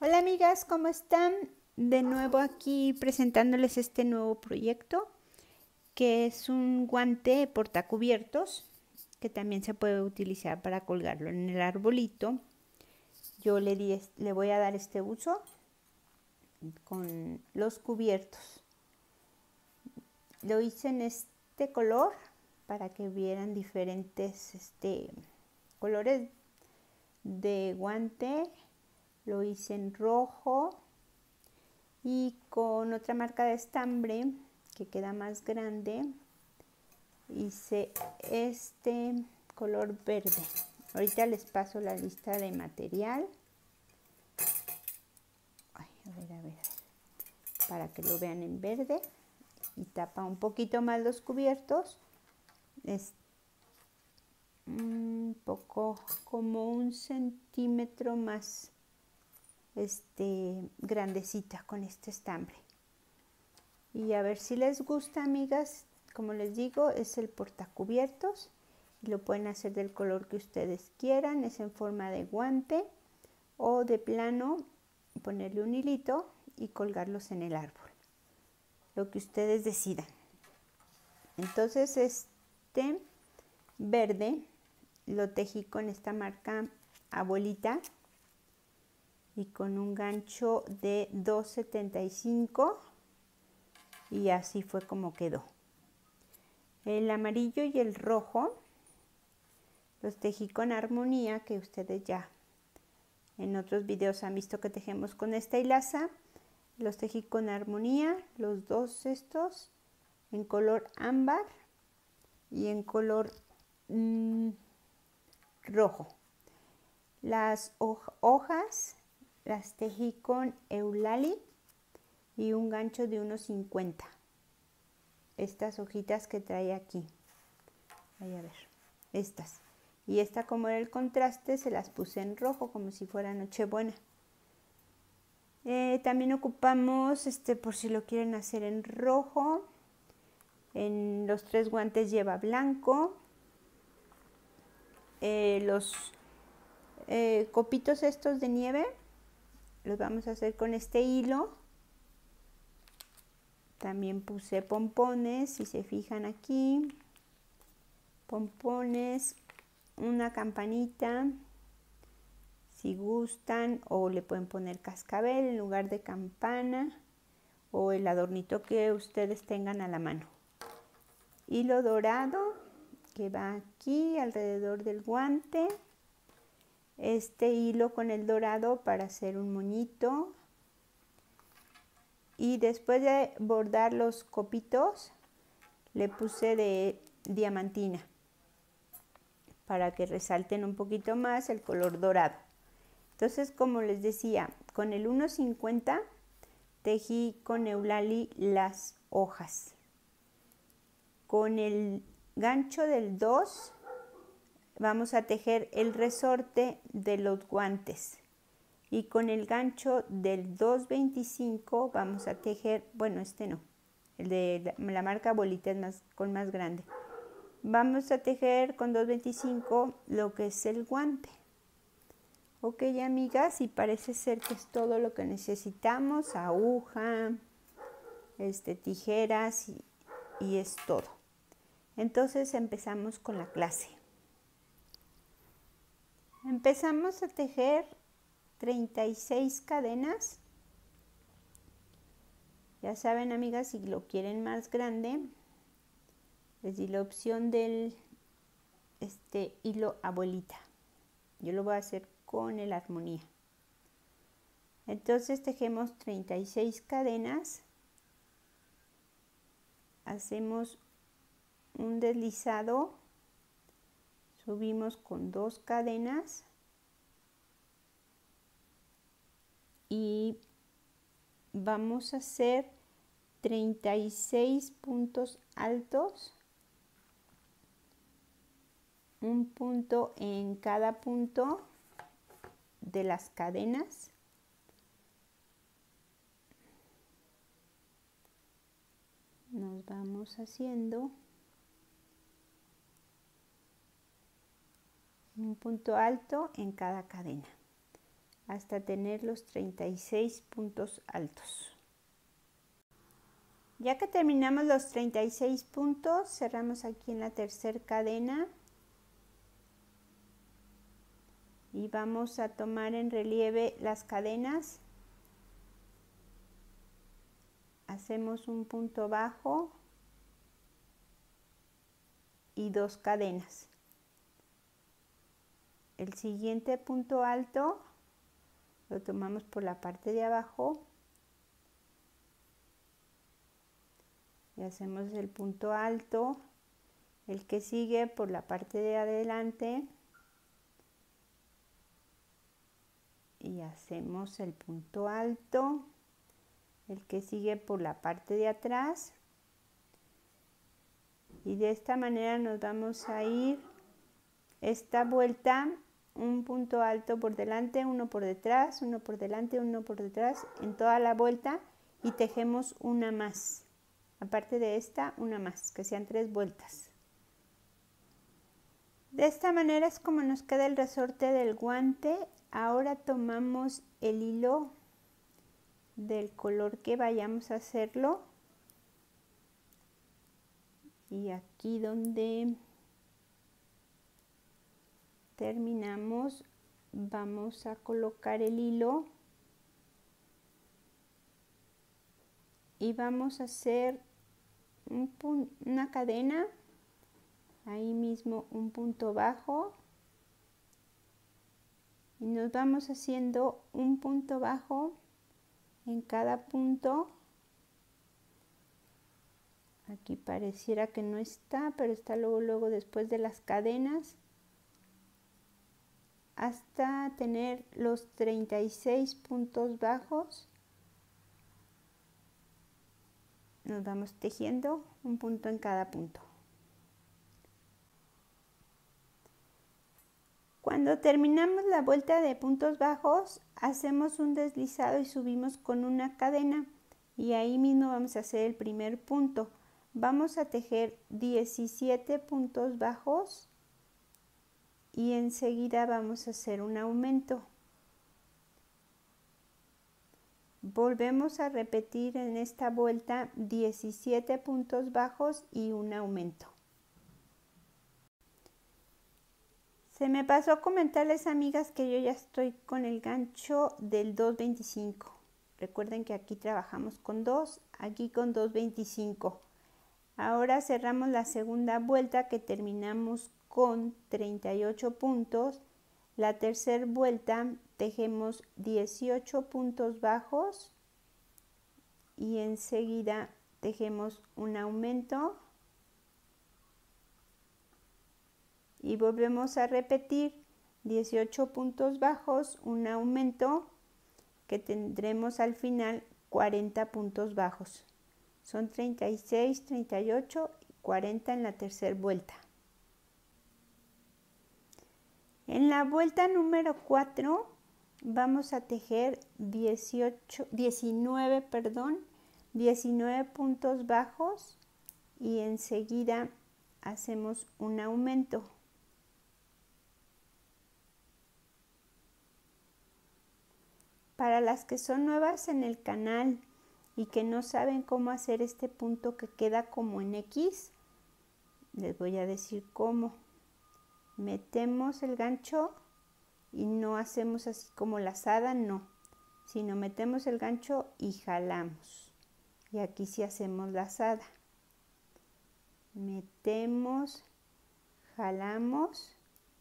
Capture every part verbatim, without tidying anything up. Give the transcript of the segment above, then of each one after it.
Hola amigas, ¿cómo están? De nuevo aquí presentándoles este nuevo proyecto que es un guante portacubiertos que también se puede utilizar para colgarlo en el arbolito. Yo le, di, le voy a dar este uso con los cubiertos. Lo hice en este color para que vieran diferentes este, colores de guante. Lo hice en rojo y con otra marca de estambre que queda más grande hice este color verde. Ahorita les paso la lista de material. Ay, a ver, a ver, a ver, para que lo vean en verde y tapa un poquito más los cubiertos. Es un poco como un centímetro más este grandecita con este estambre. Y a ver si les gusta, amigas. Como les digo, es el portacubiertos y lo pueden hacer del color que ustedes quieran. Es en forma de guante o de plano ponerle un hilito y colgarlos en el árbol, lo que ustedes decidan. Entonces este verde lo tejí con esta marca Abuelita y con un gancho de dos setenta y cinco y así fue como quedó. El amarillo y el rojo los tejí con armonía, que ustedes ya en otros videos han visto que tejemos con esta hilaza. Los tejí con armonía, los dos estos en color ámbar y en color mmm, rojo. Las hojas las tejí con Eulali y un gancho de uno cincuenta. Estas hojitas que trae aquí, voy a ver, estas. Y esta, como era el contraste, se las puse en rojo como si fuera Nochebuena. Eh, también ocupamos, este, por si lo quieren hacer en rojo, en los tres guantes lleva blanco. Eh, los eh, copitos estos de nieve los vamos a hacer con este hilo. También puse pompones, si se fijan aquí, pompones, una campanita, si gustan, o le pueden poner cascabel en lugar de campana, o el adornito que ustedes tengan a la mano. Hilo dorado que va aquí alrededor del guante. Este hilo con el dorado para hacer un moñito. Y después de bordar los copitos, le puse de diamantina para que resalten un poquito más el color dorado. Entonces, como les decía, con el uno cincuenta tejí con Eulali las hojas. Con el gancho del dos vamos a tejer el resorte de los guantes. Y con el gancho del dos veinticinco vamos a tejer, bueno, este no, el de la, la marca Abuelita es más, con más grande. Vamos a tejer con dos veinticinco lo que es el guante. Ok, amigas, y parece ser que es todo lo que necesitamos, aguja, este, tijeras y, y es todo. Entonces empezamos con la clase. Empezamos a tejer treinta y seis cadenas. Ya saben, amigas, si lo quieren más grande, les di la opción del este hilo Abuelita. Yo lo voy a hacer con el armonía. Entonces tejemos treinta y seis cadenas. Hacemos un deslizado. Subimos con dos cadenas. Y vamos a hacer treinta y seis puntos altos, un punto en cada punto de las cadenas. Nos vamos haciendo un punto alto en cada cadena. hasta tener los treinta y seis puntos altos. Ya que terminamos los treinta y seis puntos, cerramos aquí en la tercera cadena y vamos a tomar en relieve las cadenas. Hacemos un punto bajo y dos cadenas. El siguiente punto alto lo tomamos por la parte de abajo y hacemos el punto alto, el que sigue por la parte de adelante y hacemos el punto alto, el que sigue por la parte de atrás, y de esta manera nos vamos a ir esta vuelta, un punto alto por delante, uno por detrás, uno por delante, uno por detrás, en toda la vuelta, y tejemos una más, aparte de esta, una más, que sean tres vueltas. De esta manera es como nos queda el resorte del guante. Ahora tomamos el hilo del color que vayamos a hacerlo, y aquí donde terminamos vamos a colocar el hilo y vamos a hacer un una cadena, ahí mismo un punto bajo, y nos vamos haciendo un punto bajo en cada punto. Aquí pareciera que no está, pero está luego luego después de las cadenas, hasta tener los treinta y seis puntos bajos. Nos vamos tejiendo un punto en cada punto. Cuando terminamos la vuelta de puntos bajos, hacemos un deslizado y subimos con una cadena, y ahí mismo vamos a hacer el primer punto. Vamos a tejer diecisiete puntos bajos y enseguida vamos a hacer un aumento. Volvemos a repetir en esta vuelta diecisiete puntos bajos y un aumento. Se me pasó comentarles, amigas, que yo ya estoy con el gancho del dos veinticinco. Recuerden que aquí trabajamos con dos, aquí con dos veinticinco. Ahora cerramos la segunda vuelta, que terminamos con treinta y ocho puntos. La tercera vuelta tejemos dieciocho puntos bajos y enseguida tejemos un aumento y volvemos a repetir dieciocho puntos bajos, un aumento, que tendremos al final cuarenta puntos bajos. Son treinta y seis, treinta y ocho y cuarenta en la tercera vuelta. En la vuelta número cuatro vamos a tejer dieciocho, diecinueve, perdón, diecinueve puntos bajos y enseguida hacemos un aumento. Para las que son nuevas en el canal y que no saben cómo hacer este punto que queda como en X, les voy a decir cómo. Metemos el gancho y no hacemos así como lazada, no, sino metemos el gancho y jalamos. Y aquí sí hacemos lazada. Metemos, jalamos,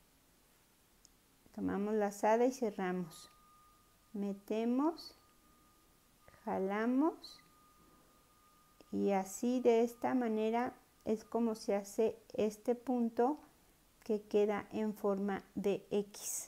tomamos lazada y cerramos. Metemos, jalamos, y así de esta manera es como se hace este punto que queda en forma de X.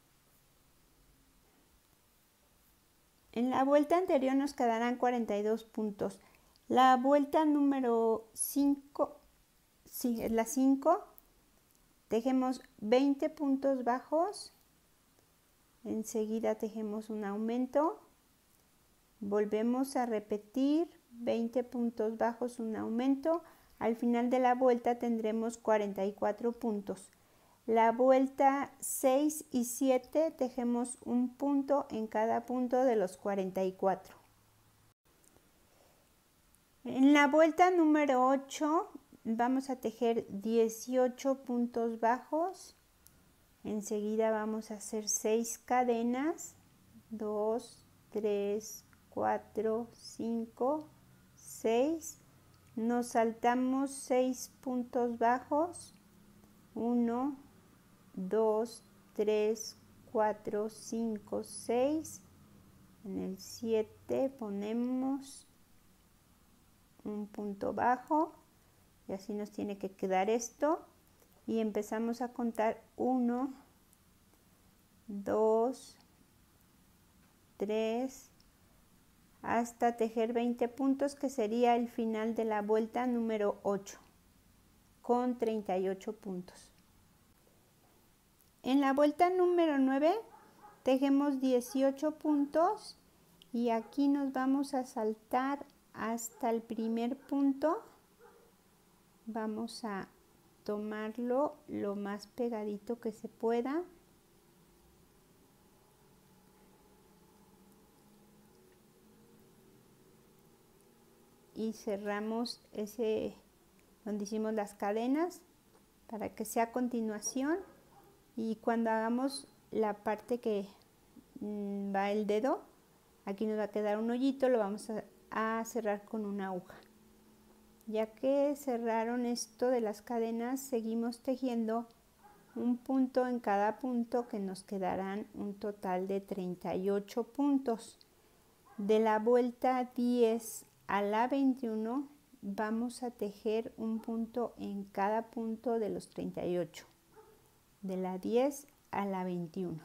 En la vuelta anterior nos quedarán cuarenta y dos puntos. La vuelta número cinco, sí, es la cinco, tejemos veinte puntos bajos, enseguida tejemos un aumento, volvemos a repetir veinte puntos bajos, un aumento. Al final de la vuelta tendremos cuarenta y cuatro puntos. La vuelta seis y siete tejemos un punto en cada punto de los cuarenta y cuatro. En la vuelta número ocho vamos a tejer dieciocho puntos bajos. Enseguida vamos a hacer seis cadenas, dos, tres, cuatro, cinco, seis. Nos saltamos seis puntos bajos, uno, dos, tres, cuatro, cinco, seis. En el siete ponemos un punto bajo y así nos tiene que quedar esto. Y empezamos a contar uno, dos, tres, hasta tejer veinte puntos, que sería el final de la vuelta número ocho, con treinta y ocho puntos. En la vuelta número nueve tejemos dieciocho puntos y aquí nos vamos a saltar hasta el primer punto. Vamos a tomarlo lo más pegadito que se pueda. Y cerramos ese donde hicimos las cadenas para que sea a continuación. Y cuando hagamos la parte que mmm, va el dedo, aquí nos va a quedar un hoyito, lo vamos a, a cerrar con una aguja. Ya que cerraron esto de las cadenas, seguimos tejiendo un punto en cada punto, que nos quedarán un total de treinta y ocho puntos. De la vuelta diez a la veintiuno vamos a tejer un punto en cada punto de los treinta y ocho, de la diez a la veintiuno.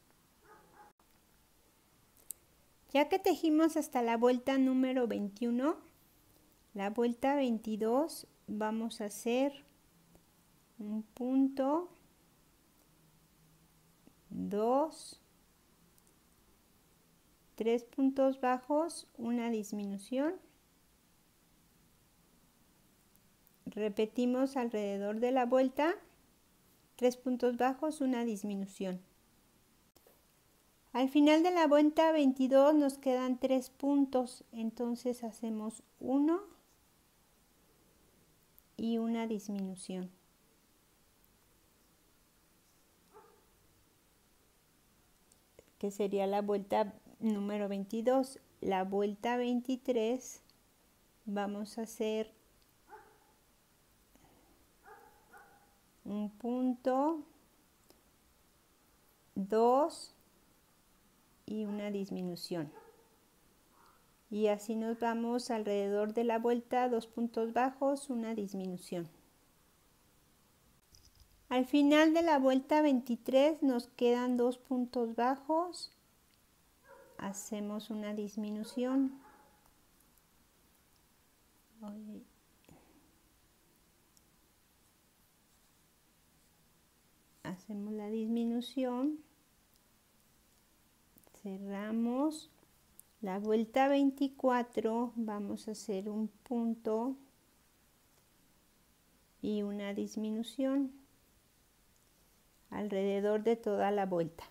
Ya que tejimos hasta la vuelta número veintiuno, la vuelta veintidós vamos a hacer un punto, dos, tres puntos bajos, una disminución. Repetimos alrededor de la vuelta, tres puntos bajos, una disminución. Al final de la vuelta veintidós nos quedan tres puntos, entonces hacemos uno y una disminución. Que sería la vuelta número veintidós. La vuelta veintitrés vamos a hacer un punto, dos y una disminución. Y así nos vamos alrededor de la vuelta, dos puntos bajos, una disminución. Al final de la vuelta veintitrés nos quedan dos puntos bajos, hacemos una disminución. Hacemos la disminución, cerramos. La vuelta veinticuatro vamos a hacer un punto y una disminución alrededor de toda la vuelta.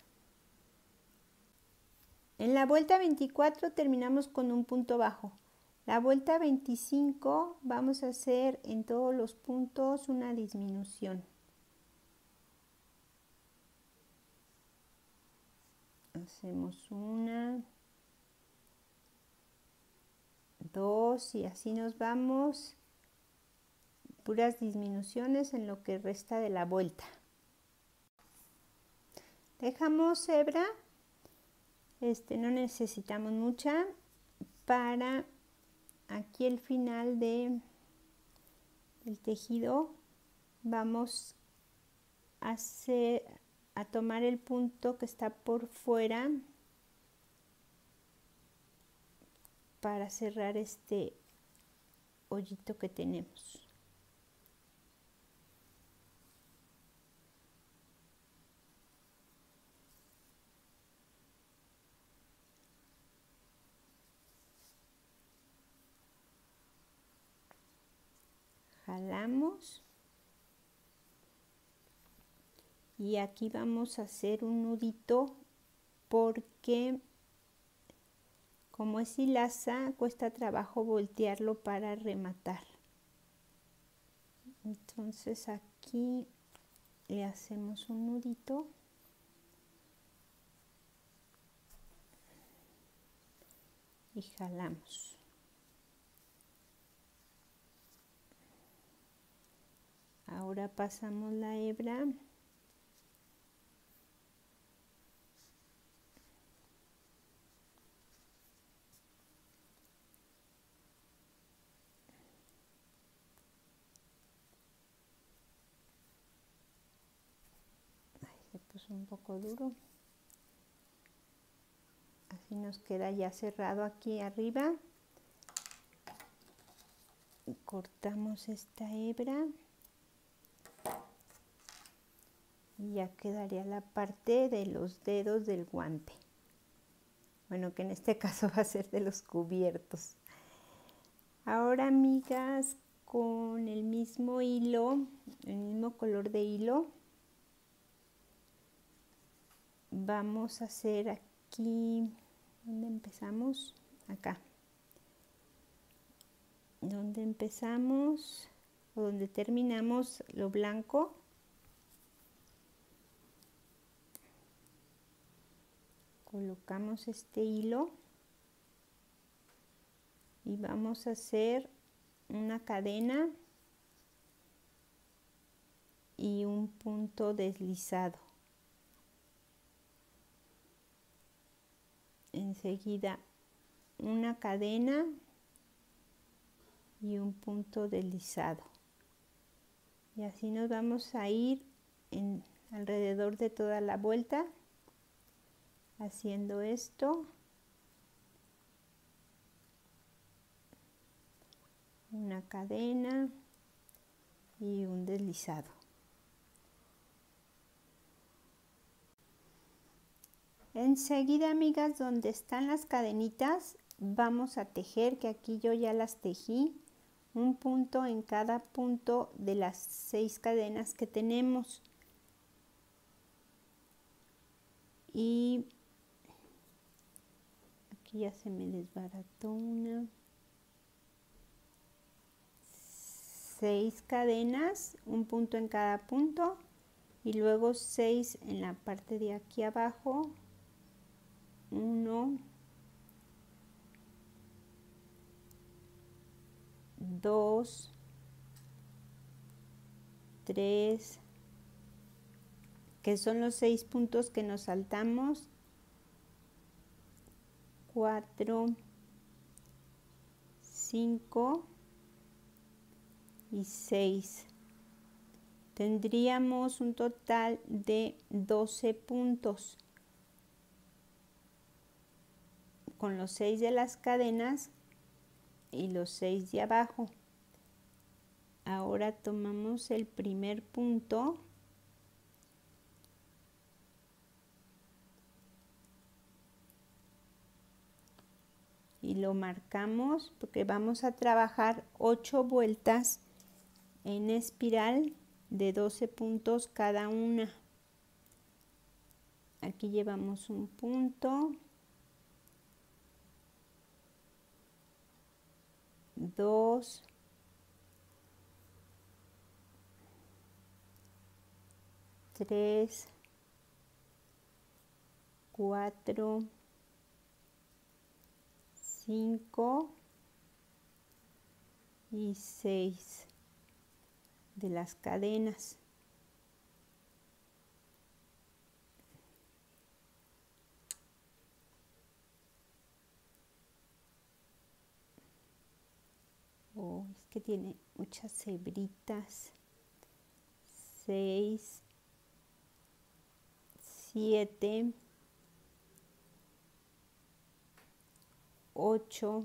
En la vuelta veinticuatro terminamos con un punto bajo. La vuelta veinticinco vamos a hacer en todos los puntos una disminución. Hacemos una, dos y así nos vamos, puras disminuciones en lo que resta de la vuelta. Dejamos hebra, este, no necesitamos mucha, para aquí el final de el tejido. Vamos a hacer, a tomar el punto que está por fuera para cerrar este hoyito que tenemos. Jalamos y aquí vamos a hacer un nudito porque como es hilaza cuesta trabajo voltearlo para rematar. Entonces aquí le hacemos un nudito y jalamos. Ahora pasamos la hebra se puso un poco duro, así nos queda ya cerrado aquí arriba. Cortamos esta hebra y ya quedaría la parte de los dedos del guante, bueno, que en este caso va a ser de los cubiertos. Ahora, amigas, con el mismo hilo, el mismo color de hilo, vamos a hacer aquí, ¿dónde empezamos? Acá. Donde empezamos, o donde terminamos lo blanco, colocamos este hilo y vamos a hacer una cadena y un punto deslizado. Enseguida una cadena y un punto deslizado, y así nos vamos a ir en alrededor de toda la vuelta haciendo esto, una cadena y un deslizado. Enseguida, amigas, donde están las cadenitas vamos a tejer, que aquí yo ya las tejí, un punto en cada punto de las seis cadenas que tenemos. Y aquí ya se me desbarató una. Seis cadenas, un punto en cada punto y luego seis en la parte de aquí abajo. Uno, dos, tres, que son los seis puntos que nos saltamos, cuatro, cinco y seis. Tendríamos un total de doce puntos con los seis de las cadenas y los seis de abajo. Ahora tomamos el primer punto y lo marcamos porque vamos a trabajar ocho vueltas en espiral de doce puntos cada una. Aquí llevamos un punto, dos, tres, cuatro, cinco y seis de las cadenas. Oh, es que tiene muchas hebritas. Seis, siete, ocho,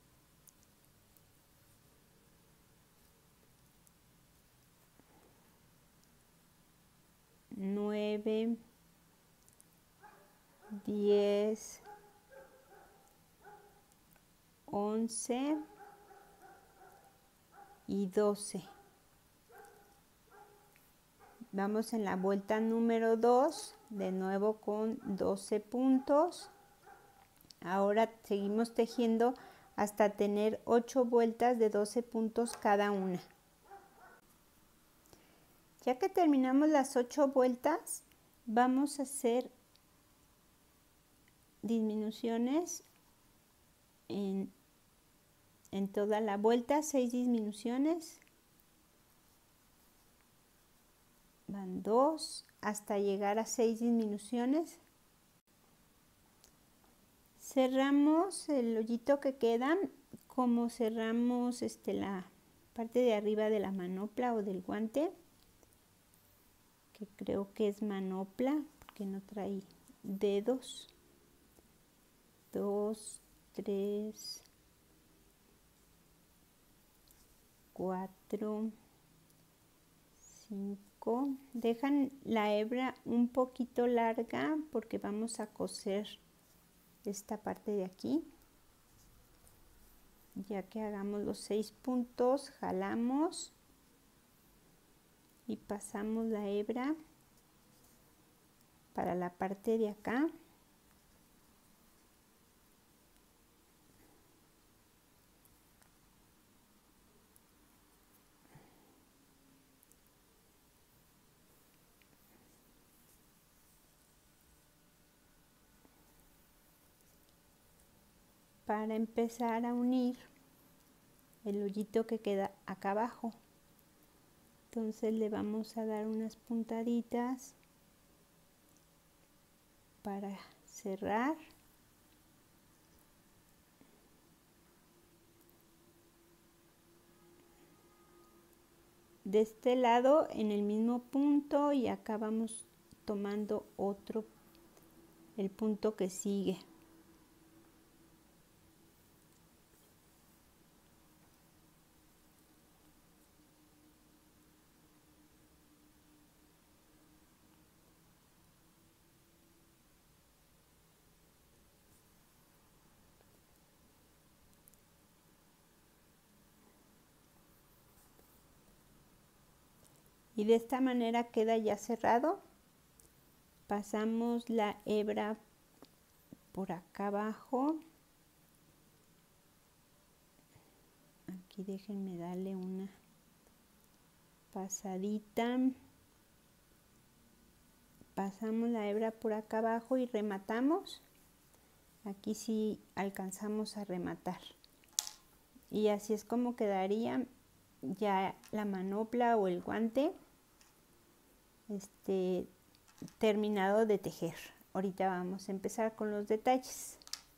nueve, diez, once y doce. Vamos en la vuelta número dos, de nuevo con doce puntos. Ahora seguimos tejiendo hasta tener ocho vueltas de doce puntos cada una. Ya que terminamos las ocho vueltas, vamos a hacer disminuciones en, en toda la vuelta, seis disminuciones. Van dos hasta llegar a seis disminuciones. Cerramos el hoyito que queda como cerramos este, la parte de arriba de la manopla o del guante, que creo que es manopla porque no trae dedos. Dos, tres, cuatro, cinco. Dejan la hebra un poquito larga porque vamos a coser esta parte de aquí. Ya que hagamos los seis puntos, jalamos y pasamos la hebra para la parte de acá. Para empezar a unir el hoyito que queda acá abajo. Entonces le vamos a dar unas puntaditas para cerrar. De este lado en el mismo punto y acá vamos tomando otro, el punto que sigue. Y de esta manera queda ya cerrado. Pasamos la hebra por acá abajo. Aquí déjenme darle una pasadita. Pasamos la hebra por acá abajo y rematamos. Aquí sí alcanzamos a rematar. Y así es como quedaría ya la manopla o el guante este, terminado de tejer. Ahorita vamos a empezar con los detalles.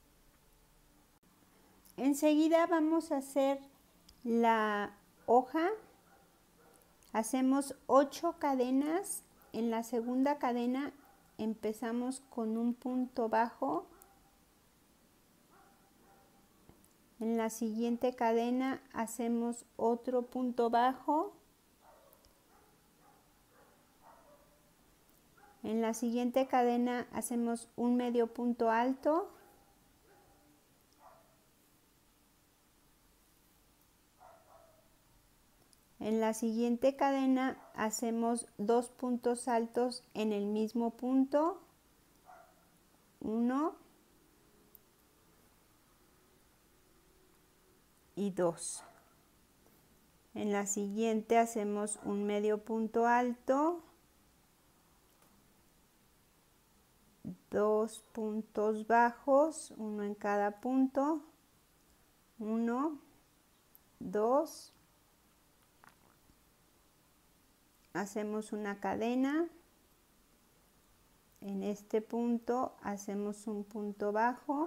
Enseguida vamos a hacer la hoja. Hacemos ocho cadenas. En la segunda cadena empezamos con un punto bajo. En la siguiente cadena hacemos otro punto bajo. En la siguiente cadena hacemos un medio punto alto. En la siguiente cadena hacemos dos puntos altos en el mismo punto. Uno y dos. En la siguiente hacemos un medio punto alto. Dos puntos bajos, uno en cada punto. Uno, dos. Hacemos una cadena. En este punto hacemos un punto bajo.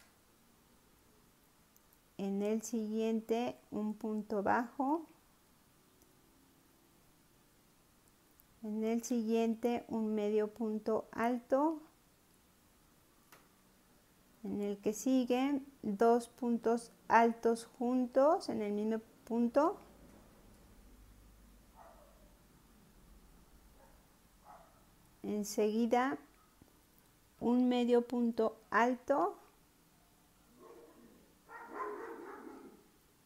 En el siguiente un punto bajo. En el siguiente un medio punto alto. En el que sigue dos puntos altos juntos en el mismo punto. Enseguida un medio punto alto.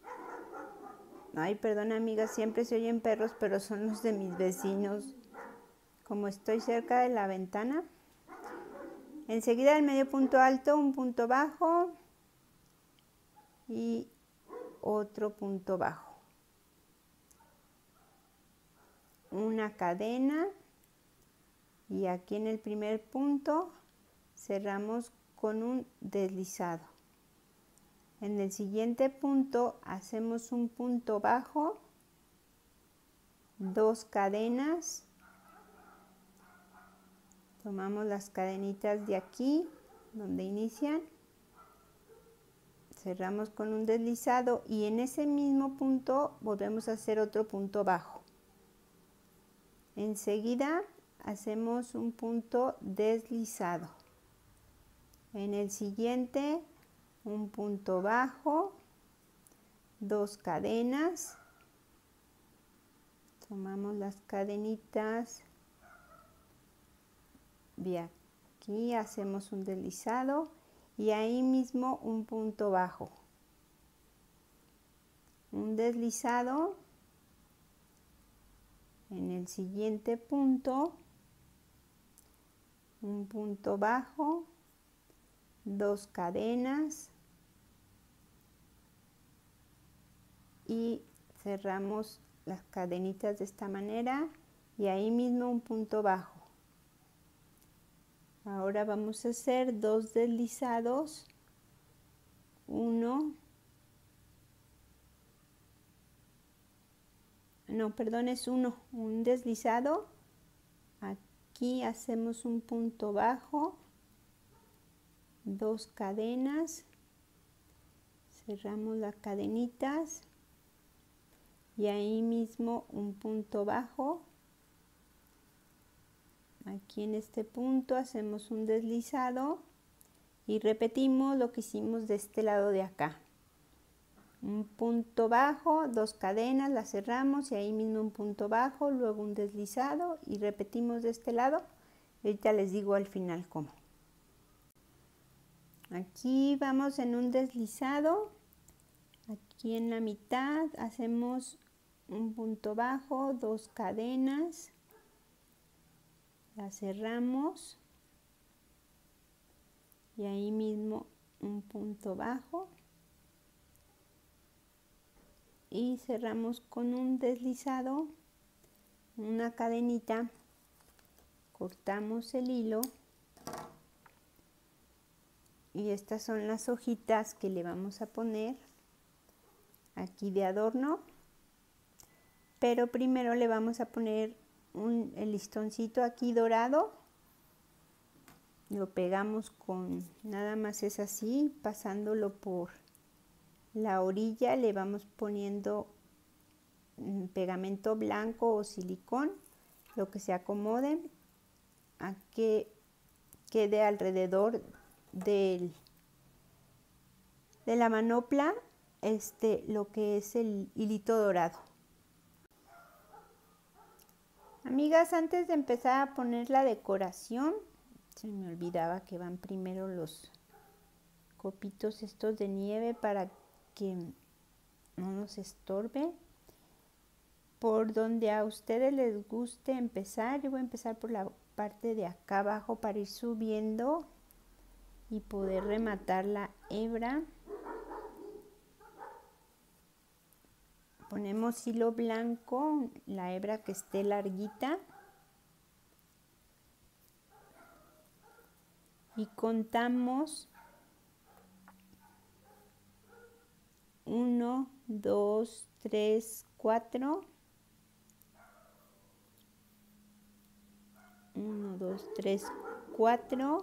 Ay, perdón amigas, siempre se oyen perros, pero son los de mis vecinos. como estoy cerca de la ventana. Enseguida el medio punto alto, un punto bajo y otro punto bajo. Una cadena y aquí en el primer punto cerramos con un deslizado. En el siguiente punto hacemos un punto bajo, dos cadenas, tomamos las cadenitas de aquí donde inician, cerramos con un deslizado y en ese mismo punto volvemos a hacer otro punto bajo. Enseguida hacemos un punto deslizado. En el siguiente un punto bajo, dos cadenas, tomamos las cadenitas de aquí, hacemos un deslizado y ahí mismo un punto bajo, un deslizado. En el siguiente punto un punto bajo, dos cadenas y cerramos las cadenitas de esta manera y ahí mismo un punto bajo. Ahora vamos a hacer dos deslizados, uno, no, perdón, es uno, un deslizado, aquí hacemos un punto bajo, dos cadenas, cerramos las cadenitas y ahí mismo un punto bajo. Aquí en este punto hacemos un deslizado y repetimos lo que hicimos de este lado de acá. Un punto bajo, dos cadenas, las cerramos y ahí mismo un punto bajo, luego un deslizado y repetimos de este lado. Ahorita les digo al final cómo. Aquí vamos en un deslizado, aquí en la mitad hacemos un punto bajo, dos cadenas, la cerramos y ahí mismo un punto bajo y cerramos con un deslizado, una cadenita, cortamos el hilo y estas son las hojitas que le vamos a poner aquí de adorno, pero primero le vamos a poner un, el listoncito aquí dorado, lo pegamos con, nada más es así, pasándolo por la orilla, le vamos poniendo pegamento blanco o silicón, lo que se acomoden, a que quede alrededor del, de la manopla este, lo que es el hilito dorado. Amigas, antes de empezar a poner la decoración, se me olvidaba que van primero los copitos estos de nieve para que no nos estorbe. Por donde a ustedes les guste empezar, yo voy a empezar por la parte de acá abajo para ir subiendo y poder rematar la hebra. Ponemos hilo blanco, la hebra que esté larguita y contamos uno, dos, tres, cuatro. uno, dos, tres, cuatro.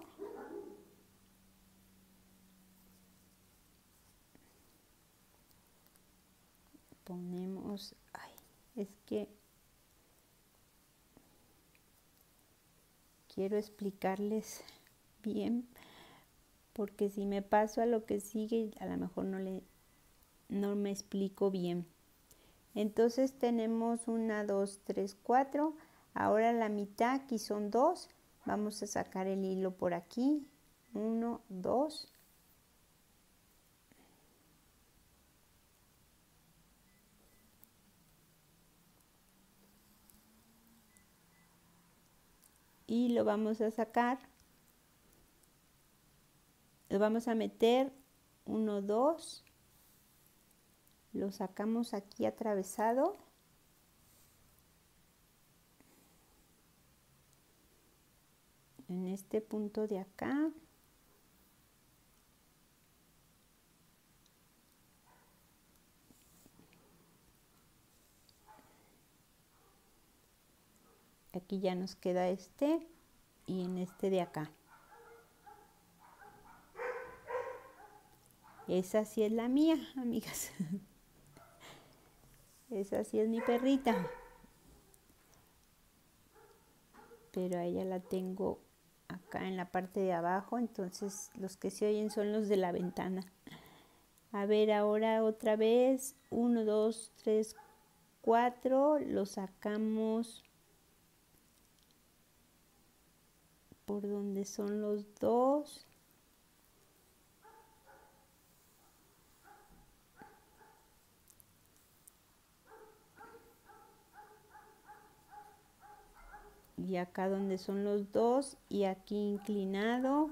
Ponemos, ay, es que quiero explicarles bien, porque si me paso a lo que sigue, a lo mejor no, le, no me explico bien. Entonces tenemos una, dos, tres, cuatro. Ahora la mitad, aquí son dos. Vamos a sacar el hilo por aquí. uno, dos. y lo vamos a sacar. Lo vamos a meter uno, dos, lo sacamos aquí atravesado. En este punto de acá. Aquí ya nos queda este y en este de acá. Esa sí es la mía, amigas. Esa sí es mi perrita. Pero a ella la tengo acá en la parte de abajo, entonces los que se oyen son los de la ventana. A ver, ahora otra vez, uno, dos, tres, cuatro, lo sacamos por donde son los dos. Y acá donde son los dos y aquí inclinado.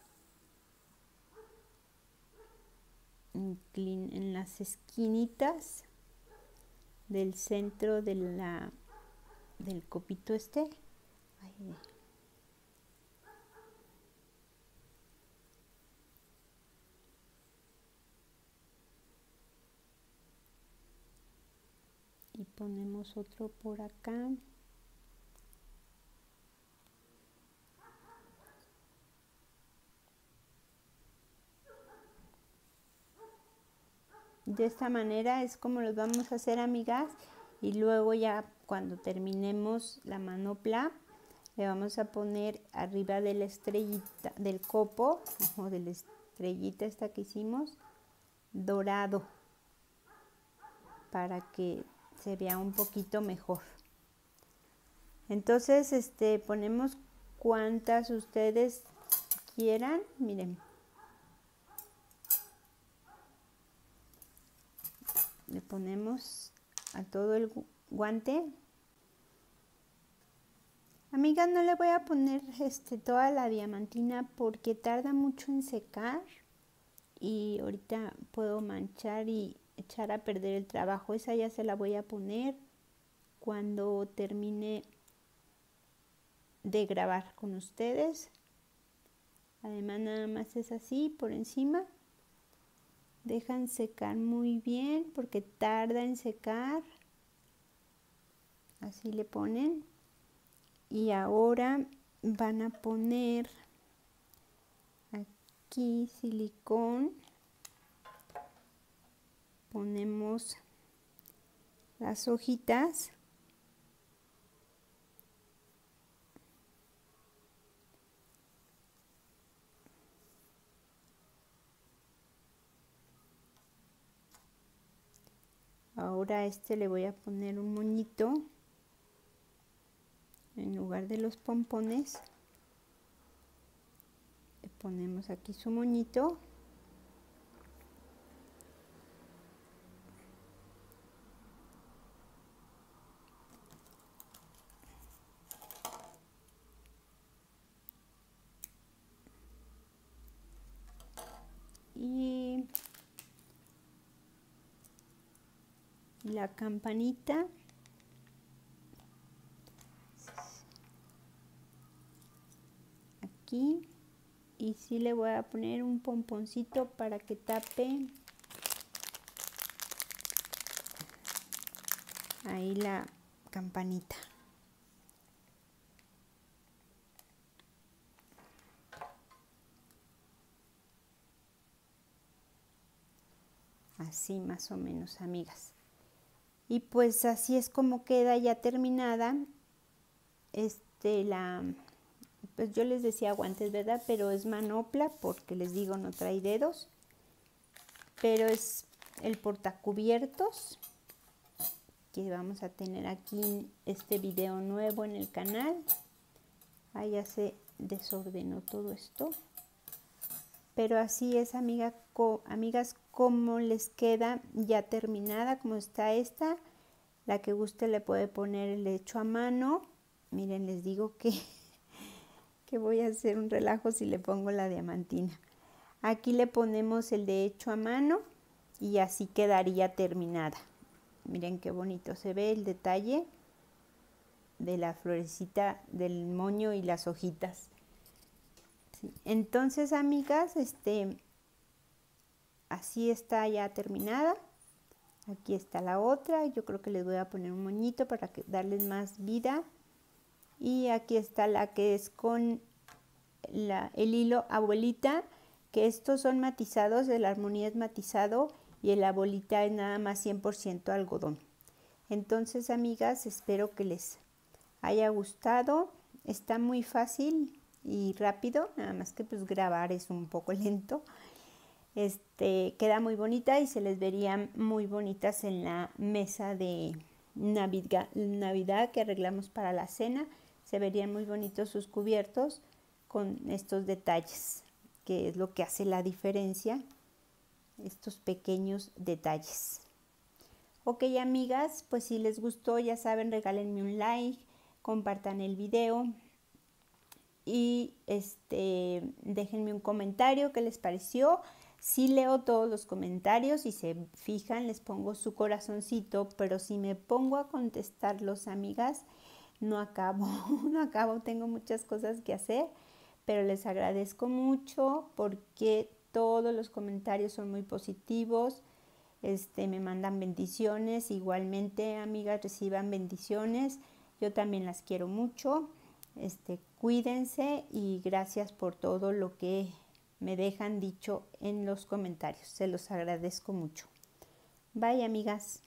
Inclin en las esquinitas del centro de la, del copito este. Ay. Y ponemos otro por acá. De esta manera es como los vamos a hacer, amigas, y luego ya cuando terminemos la manopla le vamos a poner arriba de la estrellita del copo o de la estrellita esta que hicimos dorado para que se vea un poquito mejor. Entonces este ponemos cuantas ustedes quieran, miren. Le ponemos a todo el guante. Amigas, no le voy a poner este, toda la diamantina porque tarda mucho en secar y ahorita puedo manchar y echar a perder el trabajo. Esa ya se la voy a poner cuando termine de grabar con ustedes. Además nada más es así por encima. Dejan secar muy bien porque tarda en secar. Así le ponen. Y ahora van a poner aquí silicón. Ponemos las hojitas. Ahora a este le voy a poner un moñito en lugar de los pompones. Le ponemos aquí su moñito. Y la campanita. Aquí. Y sí le voy a poner un pomponcito para que tape ahí la campanita. Así más o menos, amigas. Y pues así es como queda ya terminada. Este, la, pues yo les decía guantes, ¿verdad? Pero es manopla porque les digo no trae dedos. Pero es el portacubiertos que vamos a tener aquí en este video nuevo en el canal. Ahí ya se desordenó todo esto. Pero así es, amiga, co, amigas, como les queda ya terminada, como está esta. La que guste le puede poner el hecho a mano. Miren, les digo que que voy a hacer un relajo si le pongo la diamantina. Aquí le ponemos el de hecho a mano y así quedaría terminada. Miren qué bonito se ve el detalle de la florecita del moño y las hojitas. Sí. Entonces, amigas, este, así está ya terminada. Aquí está la otra. Yo creo que les voy a poner un moñito para que, darles más vida. Y aquí está la que es con la, el hilo abuelita, que estos son matizados, el armonía es matizado y el abuelita es nada más cien por ciento algodón. Entonces, amigas, espero que les haya gustado. Está muy fácil y rápido, nada más que pues grabar es un poco lento. Este, queda muy bonita y se les verían muy bonitas en la mesa de Navidad, Navidad que arreglamos para la cena. Se verían muy bonitos sus cubiertos con estos detalles, que es lo que hace la diferencia, estos pequeños detalles. Ok, amigas, pues si les gustó, ya saben, regálenme un like, compartan el video y este, déjenme un comentario qué les pareció. Sí leo todos los comentarios y se fijan, les pongo su corazoncito, pero si me pongo a contestarlos, amigas, no acabo, no acabo, tengo muchas cosas que hacer, pero les agradezco mucho porque todos los comentarios son muy positivos, este, me mandan bendiciones, igualmente, amigas, reciban bendiciones, yo también las quiero mucho, este, cuídense y gracias por todo lo que me dejan dicho en los comentarios, se los agradezco mucho. Bye, amigas.